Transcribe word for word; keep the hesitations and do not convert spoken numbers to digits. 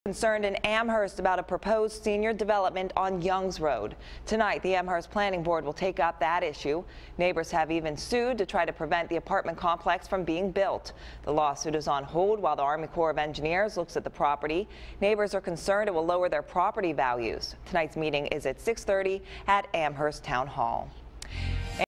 Concerned in Amherst about a proposed senior development on Youngs Road. Tonight, the Amherst Planning Board will take up that issue. Neighbors have even sued to try to prevent the apartment complex from being built. The lawsuit is on hold while the Army Corps of Engineers looks at the property. Neighbors are concerned it will lower their property values. Tonight's meeting is at six thirty at Amherst Town Hall.